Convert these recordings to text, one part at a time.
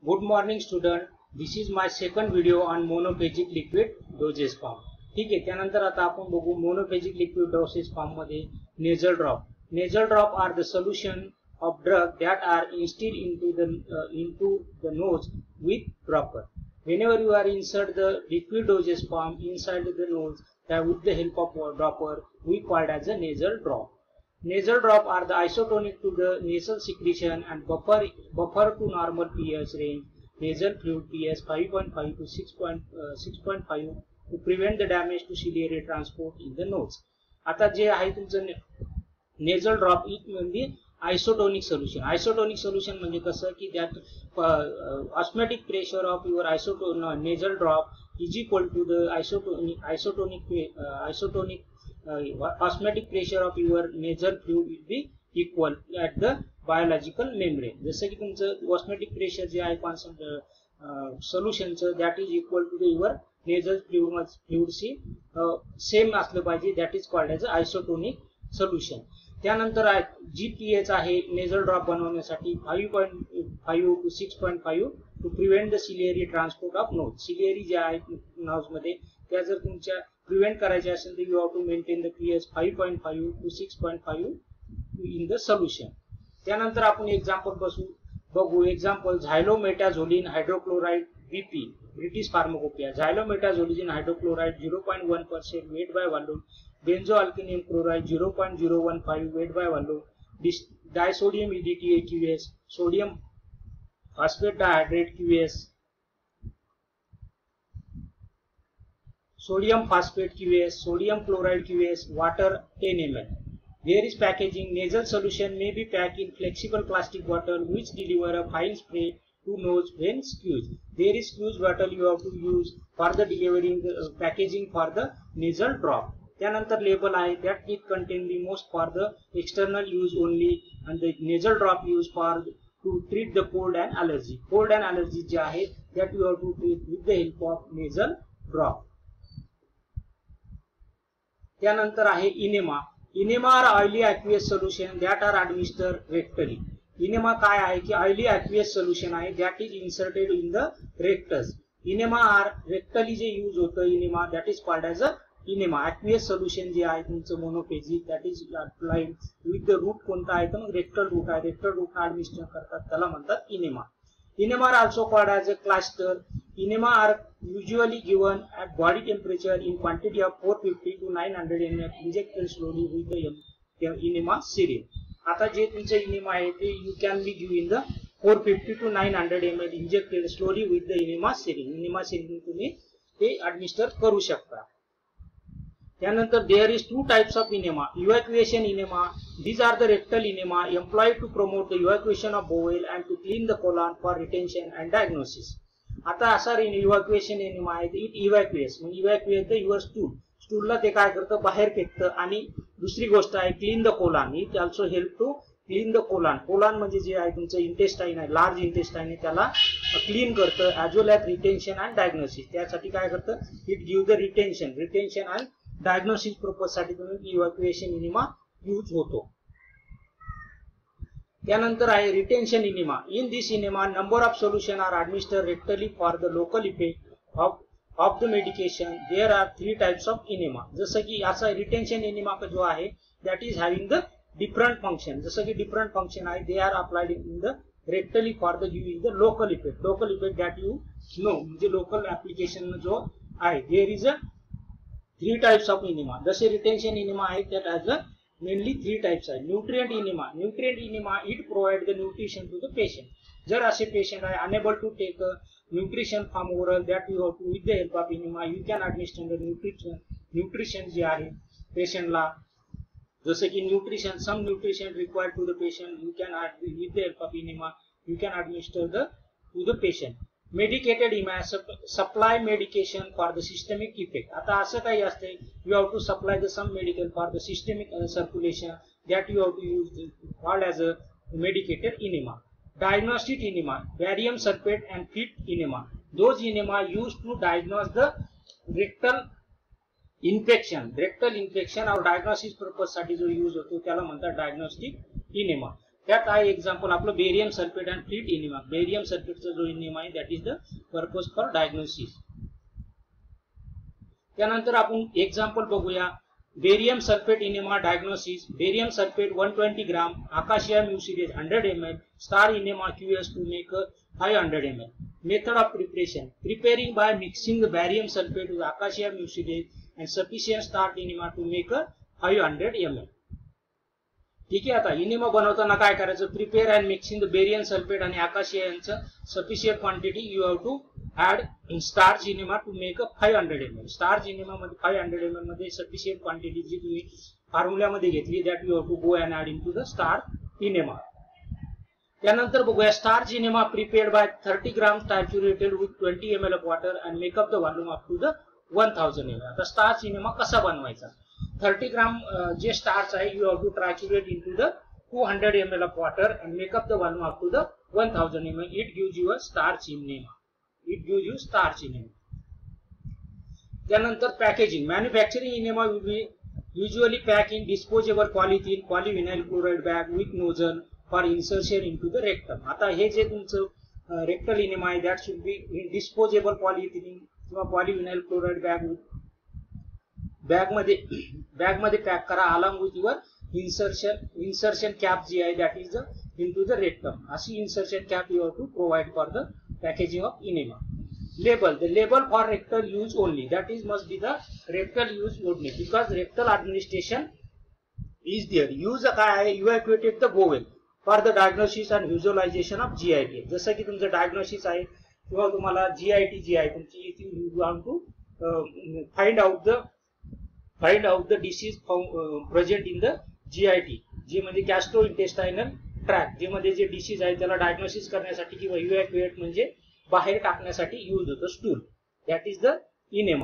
Good morning student. This is my second video on monophasic liquid dosage form. ठीक आहे. त्यानंतर आता आपण बघू मोनोफेजिक लिक्विड डोसेज फॉर्म मध्ये nasal drop. Nasal drop are the solution of drug that are instilled into the nose with dropper. Whenever you are insert the liquid dosage form inside the nose that with the help of dropper, we call it as a nasal drop. Nasal drop are the isotonic to the nasal secretion and buffer to normal pH range. Nasal fluid pH 5.5 to 6.5 to prevent the damage to ciliary transport in the nose. आता जे आहे तुमचं nasal drop म्हणजे isotonic solution. Isotonic solution म्हणजे कसं की that osmotic pressure of your nasal drop is equal to the isotonic osmotic pressure of your nasal fluid will be equal at the biological membrane. जसं की तुमचं osmotic pressure जे आहे सोल्युशनचं that is equal to the your nasal फ्लुइडशी same असलं पाहिजे. That is called as isotonic solution. त्यानंतर जी पीएच आहे नेझल ड्रॉप बनवण्यासाठी 5.5 to 6.5 to prevent the ciliary transport of nose. Ciliary जे आहे नोज मध्ये त्या जर तुमच्या प्रिव्हेंट करायचे असेल तर you have to maintain the pH 5.5 to 6.5 in the solution. त्यानंतर आपण एक्झाम्पल बघू. Example xylometazoline hydrochloride BP British pharmacopoeia. Xylometazoline hydrochloride 0.1% weight by volume. Benzoalkenium chloride 0.015 weight by volume. Disodium EDTA QS, sodium phosphate dihydrate QS, sodium phosphate QS, sodium chloride QS, water 10 ml. There is packaging. Nasal solution may be packed in flexible plastic bottle which deliver a fine spray to nose when squeezed. There is squeeze bottle you have to use for the delivering the packaging for the nasal drop. त्यानंतर label आहे that it contain the most for the external use only and the nasal drop use for to treat the cold and allergy. Cold and allergy जे आहे that you have to treat with the help of nasal drop. त्यानंतर आहे enema. Enema are oily aqueous solution that are administer rectally. Enema काय आहे की oily aqueous solution आहे that is inserted in the rectus. Enema are rectally जे use होतं enema that is called as a enema. Aqueous solution जे आहे तुमचं monophasic that is applied with the route. कोणता आहे तर मग रेक्टल रूट आहे. रेक्टल रूट ऍडमिनिस्टर करतात त्याला म्हणतात इनेमा. Enema are also called as a clyster. Enema are usually given at body temperature in quantity of 450 to 900 ml injected slowly with the enema syringe. आता जे तुमचं इनेमा आहे ते you can be give in the 450 to 900 ml injected slowly with the enema syringe. Enema syringe तुम्ही ते administer करू शकता. त्यानंतर there is two types of enema. Evacuation enema. These are the rectal enema employed to promote the evacuation of bowel and to clean the colon for retention and diagnosis. आता असा evacuation enema आहे it evacuates म्हणजे evacuate the your stool. स्टूलला ते काय करतं बाहेर फेकतं. आणि दुसरी गोष्ट आहे clean the colon. It also help to clean the colon. Colon म्हणजे जे आहे तुमचं इंटेस्टाईन आहे लार्ज इंटेस्टाईन आहे त्याला क्लीन करतं as well as retention and diagnosis. त्यासाठी काय करतं it give the retention and diagnosis purpose साठी तुम्ही इव्हॅक्युएशन इनेमा यूज होतो. त्यानंतर आहे retention enema. In this enema number of solution are administer rectally for the local effect of the medication. There are 3 types of enema. जसं की असा retention enema जो आहे that is having the different function. जसं की different function आहे दे are applied in the rectally for the giving the local effect. Local effect that you know म्हणजे local application जो आहे. There is a 3 types of enema. जसे retention enema आहे त्यात as a mainly 3 types आहे. Nutrient enema. Nutrient enema it provide the nutrition to the patient. जर असे patient आहे unable to take nutrition from oral that you have to with the help of enema you can administer the nutrition जे आहे पेशंटला. जसं की nutrition some nutrition required to the patient you can with the help of enema you can administer to the patient. Medicated enema supply medication for the systemic effect. आता असं काही असते you have to supply the some medical for the systemic circulation that you have to use called as a medicated enema. Diagnostic enema. Barium sulphate and fit enema. Those enema use to diagnose the rectal infection. Rectal infection or diagnosis purpose साठी जो use होतो त्याला म्हणतात diagnostic enema. त्यात आहे example आपलं barium sulphate and fleet enema. Barium सल्फेटचा जो इनेमा आहे that is the purpose for diagnosis. त्यानंतर आपण एक्झाम्पल बघूया. Barium sulphate enema diagnosis. Barium sulphate 120 gram, acacia mucilage 100 ml, star enema QS to make 500 ml. Method of preparation: preparing by mixing the barium sulfate with acacia mucilage and sufficient star enema to make 500 ml. ठीक आहे. आता enema बनवताना काय करायचं? Prepare and mixing the barium sulphate आणि acacia यांचं sufficient quantity you have to add starch enema to make 500 ml. Starch enema मध्ये 500 ml मध्ये सफिशियंट क्वांटिटी जी तुम्ही फॉर्म्युल्यामध्ये घेतली that you have to go and add into the starch enema. त्यानंतर बघूया starch enema prepared by 30 gram saturated with 20 ml of water and make up the volume up to the 1000 ml. आता starch enema कसा बनवायचा? 30 gram जे starch आहे you have to triturate into the 200 ml of water and make up the volume up to the 1000 ml. It gives you a starch enema. It gives you starch enema. त्यानंतर packaging. Manufacturing enema will be usually packed in disposable polythene polyvinyl chloride bag with nozzle for insertion into the rectum. आता हे जे तुमचं rectal enema आहे that should be in disposable polythene किंवा polyvinyl chloride bag मध्ये pack करा along with your insertion cap जी आहे that is into the rectum. अशी insertion cap you have to provide for the packaging of enema. Label. The label for rectal use only. That is must be the rectal use only because rectal administration is there. Use काय आहे? Evacuated the bowel for the diagnosis and visualization of GIT. जसं की तुमचं diagnosis आहे किंवा तुम्हाला GIT जी आहे तुमची you want to find out the disease present in the GIT. जे म्हणजे gastrointestinal tract. जे मध्ये जे डिसीज आहे त्याला डायग्नोसिस करण्यासाठी किंवा इव्हॅक्युएट म्हणजे बाहेर टाकण्यासाठी यूज होतं stool. That is the enema.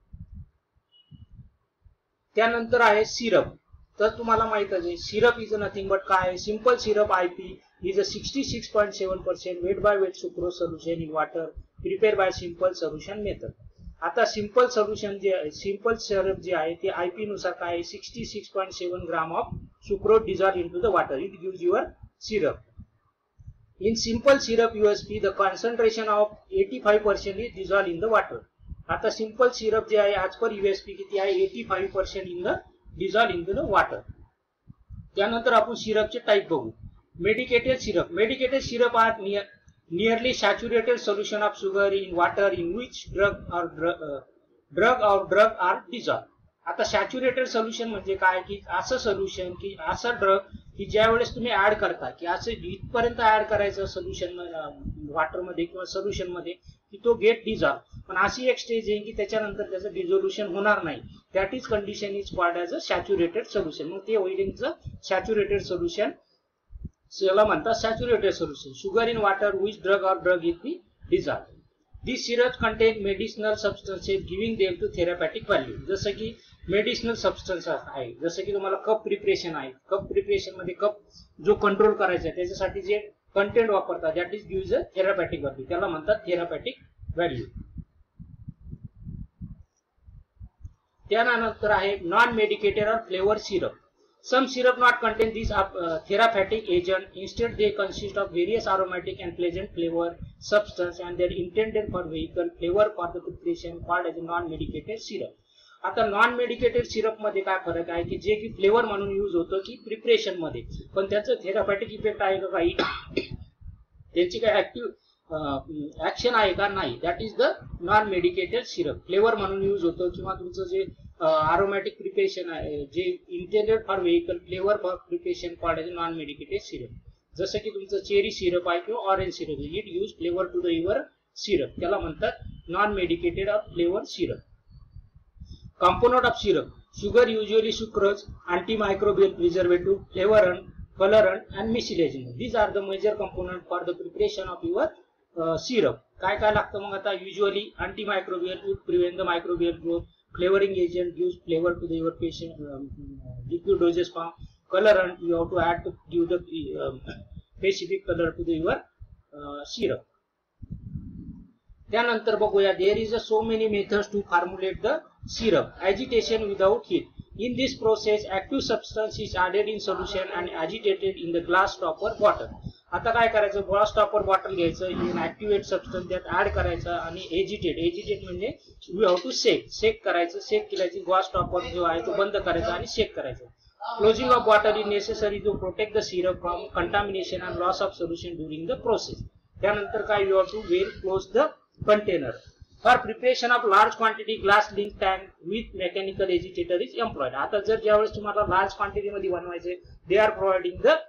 त्यानंतर आहे सिरप. तर तुम्हाला माहितच आहे सिरप इज नथिंग बट काय आहे? Simple syrup IP is a 66.7% weight by weight sucrose solution in water prepare by simple solution method. आता सिंपल सोल्युशन जे आहे सिंपल सिरप जे आहे ते IP नुसार काय आहे? 66.7 gram of sucrose dissolve into the water. It gives your syrup. In simple syrup USP, the concentration of 85% is dissolved in the water. आता simple syrup जे आहे as per USP किती आहे? 85% in the dissolved in the water. त्यानंतर आपण सिरपचे type बघू. Medicated syrup. Medicated syrup are nearly saturated solution of sugar in water in which drug are dissolved. आता सॅच्युरेटेड सोल्युशन म्हणजे काय? की असं सोल्युशन की असं ड्रग की ज्या वेळेस तुम्ही ऍड करता की असं इथपर्यंत ऍड करायचं सोल्युशन वॉटर मध्ये किंवा सोल्युशन मध्ये की तो गेट डिझॉल्व. पण अशी एक स्टेज आहे की त्याच्यानंतर त्याचं डिझोल्युशन होणार नाही. That is condition is called as a saturated solution. मग ते होईल सॅच्युरेटेड सोल्युशन याला म्हणतात saturated solution. Sugar in water which drug is be dissolve. These syrups contain medicinal substances giving them to therapeutic value. जसं की medicinal substance आहे. जसं की तुम्हाला कप प्रिपरेशन आहे. कप प्रिपरेशन मध्ये कप जो कंट्रोल करायचा आहे त्याच्यासाठी जे कंटेंट वापरतात that is gives a therapeutic value. त्याला म्हणतात थेरापॅटिक व्हॅल्यू. त्यानंतर आहे non medicated or flavour syrup. Some syrup not contain these therapeutic agent. Instead, they consist of various aromatic and pleasant flavor substance, and they are intended for vehicle flavor for the preparation called as a non-medicated syrup. आता non medicated syrup मध्ये काय फरक आहे की जे की flavour म्हणून use होतं की प्रिपरेशन मध्ये, पण त्याचं थेरापॅटिक इफेक्ट आहे का काही, त्यांची काय ऍक्टिव्ह ऍक्शन आहे का नाही. That is the non medicated syrup. Flavour म्हणून यूज होतं किंवा तुमचं जे aromatic preparation आहे जे intended for vehicle flavour for preparation called as non medicated syrup. जसं की तुमचं चेरी सिरप आहे किंवा orange syrup. It use flavour to the your syrup. त्याला म्हणतात non medicated of flavour syrup. Component of syrup. Sugar usually sucrose, antimicrobial preservative, flavorant, colorant and mucilage. These are the major component for the preparation of your syrup. काय काय लागतं मग आता? Usually antimicrobial to prevent the microbial growth, flavoring agent gives flavor to your patient liquid dosage form, colorant you have to add to give the specific color to the your syrup. त्यानंतर बघूया there is so many methods to formulate the syrup. Agitation without heat. In this process, active substance is added in solution and agitated in the glass topper bottle. आता काय करायचं, glass stopper bottle घ्यायचं, in activate substance त्यात add करायचं आणि agitate म्हणजे we have to शेक करायचं. शेक केल्याची ग्लास टॉपर जो आहे तो बंद करायचा आणि शेक करायचं. Closing of bottle is necessary to protect the syrup from contamination and loss of solution during the process. त्यानंतर काय, you have to well close the container. For preparation of large quantity, glass link tank with mechanical agitator is employed. आता जर ज्यावेळेस तुम्हाला large quantity मध्ये बनवायचे, they are providing the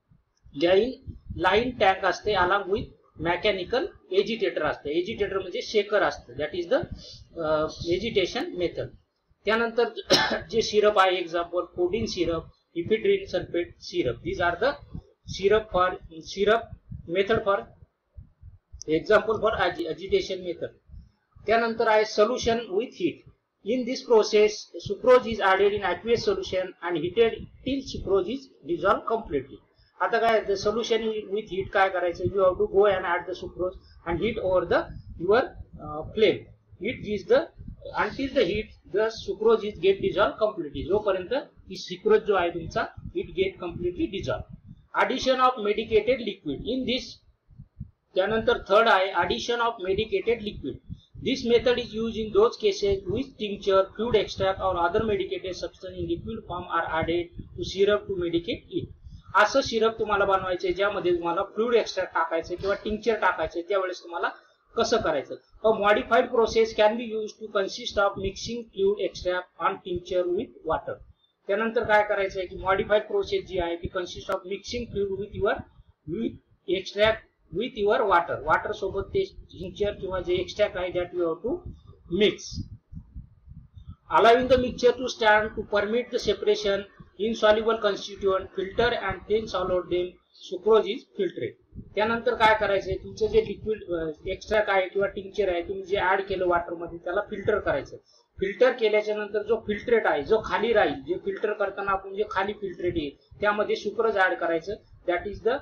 line tank असते along with mechanical agitator असते. Agitator म्हणजे shaker असते. That is the agitation method. त्यानंतर जे सिरप आहे, example codeine syrup, ephedrine sulphate syrup, these are the syrup method for example for agitation method. त्यानंतर आहे solution with heat. In this process sucrose is added in aqueous solution and heated till sucrose is dissolve completely. आता काय, solution with heat काय करायचं, you have to go and add the sucrose and heat over the your flame. Heat is the until the heat the sucrose is get dissolve completely. जोपर्यंत ही sucrose जो आहे तुमचा it get completely dissolve. Addition of medicated liquid in this. त्यानंतर third आहे addition of medicated liquid. This method is used in those cases which tincture, fluid extract or other medicated substance in liquid form are added to syrup to medicate it. असं syrup तुम्हाला बनवायचे ज्यामध्ये तुम्हाला fluid extract टाकायचे किंवा tincture टाकायचे, त्यावेळेस तुम्हाला कसं करायचं. A modified process can be use to consist of mixing fluid extract on tincture with water. त्यानंतर काय करायचं की मॉडिफाईड प्रोसेस जी आहे ती consist of mixing fluid with extract with your water सोबत ते tincture किंवा जे एक्स्ट्रॅक्ट आहे that you have to mix, allowing the mixture to stand to permit the separation insoluble constituent, filter and then swallow them. Sucrose is filtrate. त्यानंतर काय करायचंय, तुमचं जे लिक्विड एक्स्ट्रॅक्ट आहे किंवा टिंक्चर आहे तुम्ही जे ऍड केलं वॉटर मध्ये त्याला फिल्टर करायचं. फिल्टर केल्याच्या नंतर जो फिल्ट्रेट आहे जो खाली राहील, जे फिल्टर करताना आपण जे खाली फिल्ट्रेट येईल त्यामध्ये सुक्रोज ऍड करायचं. That is the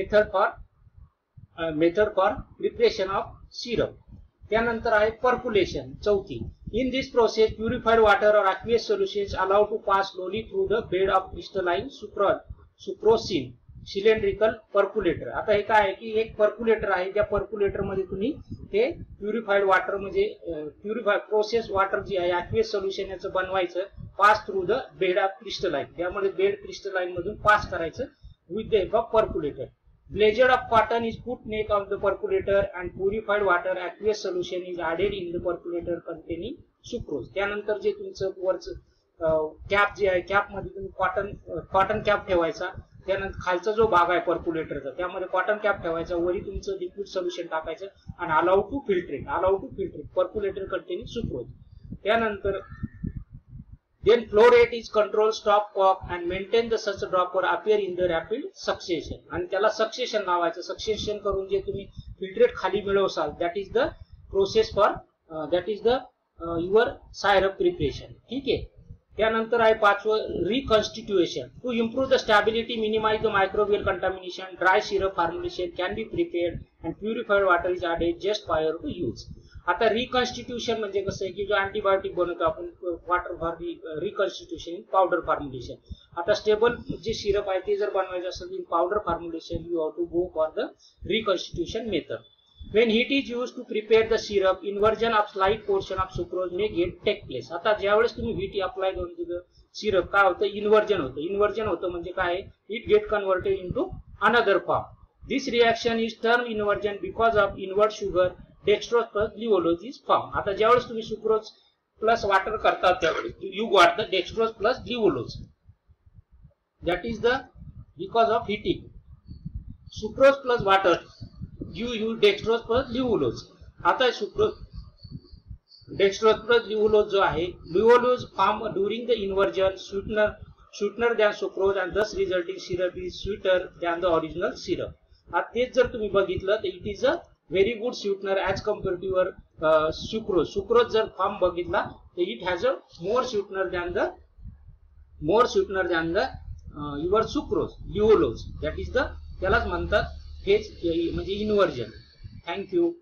method for preparation of syrup. त्यानंतर आहे पर्कुलेशन, चौथी. In this process purified water और aqueous solutions allow to pass slowly through the bed of crystalline sucrosine cylindrical percolator. आता हे काय आहे की एक पर्क्युलेटर आहे, त्या पर्क्युलेटर मध्ये तुम्ही ते प्युरिफाइड वॉटर म्हणजे प्युरिफाइड प्रोसेस वॉटर जी आहे aqueous सोल्युशन याचं बनवायचं, pass through the bed of crystalline. त्यामध्ये बेड क्रिस्टलाइन मधून पास करायचं with the help of percolator. Blade of cotton is put neck of the percolator and purified water aqueous solution is added in the percolator containing sucrose. त्यानंतर जे तुमचं वरचं cap जे आहे, cap मध्ये तुम्ही कॉटन कॅप ठेवायचा. त्यानंतर खालचा जो भाग आहे पर्क्युलेटरचा त्यामध्ये कॉटन कॅप ठेवायचा, वरी तुमचं लिक्विड सोल्युशन टाकायचं आणि allow to filtrate percolator containing sucrose. त्यानंतर then flow rate is control, stop cock and maintain the such dropper appear in the rapid succession. आणि त्याला सक्सेशन लावायचं. सक्सेशन करून जे तुम्ही फिल्ट्रेट खाली मिळवसाल that is the process for that is the your syrup preparation. ठीक आहे. त्यानंतर आहे पाचवं reconstitution. To improve the stability, minimise the microbial contamination, dry syrup formulation can be prepared and purified water is added just prior to use. आता reconstitution म्हणजे कसं आहे की जो अँटीबायोटिक बनवतो आपण water for reconstitution in powder formulation. आता stable जे सिरप आहे ते जर बनवायचं असेल in powder formulation you have to go for the reconstitution method. When heat is use to prepare the syrup, inversion of slight portion of sucrose may get take place. आता ज्यावेळेस तुम्ही heat apply करून तिथं syrup काय होतं, inversion होतं म्हणजे काय, it get converted into another form. This reaction is term inversion because of invert sugar dextrose plus glucose is form. आता ज्यावेळेस तुम्ही सुक्रोज प्लस वॉटर करता त्यावेळेस you got the dextrose plus glucose. That is the because of heating. Sucrose plus water give you dextrose plus glucose. आता sucrose dextrose plus glucose जो आहे, glucose form during the inversion sweetener than sucrose and thus resulting syrup is sweeter than the original syrup. आता तेच जर तुम्ही बघितलं तर it is a very good sweetener as compare to your sucrose. Sucrose जर form बघितला तर it has a more sweetener than the your sucrose glucose. That is the, त्यालाच म्हणतात फेज म्हणजे इन्व्हर्जन. थँक्यू.